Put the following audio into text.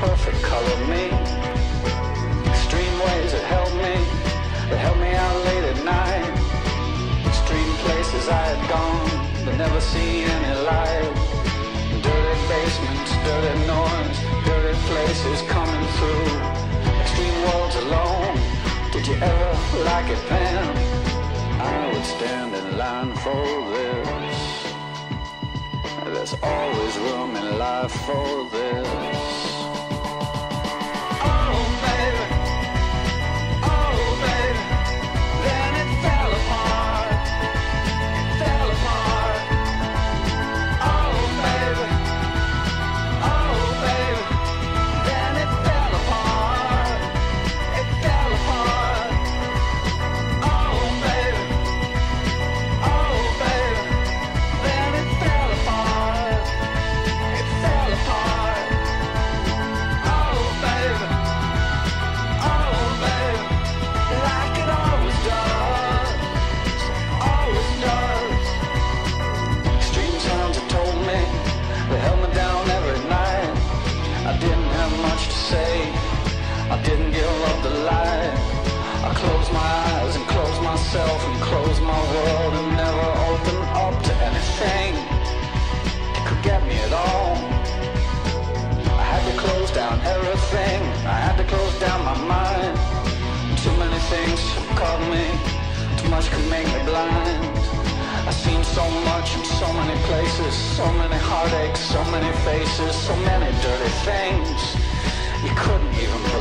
perfect color me. Extreme ways that helped me out late at night. Extreme places I had gone, but never seen any light. Dirty basements, dirty noise, dirty places coming through. Extreme worlds alone, did you ever like it then? I would stand in line for this. There's always room in life for this. I didn't give up the light. I closed my eyes and closed myself and closed my world and never opened up to anything that could get me at all. I had to close down everything. I had to close down my mind. Too many things caught me. Too much could make me blind. I've seen so much in so many places, so many heartaches, so many faces, so many dirty things you couldn't even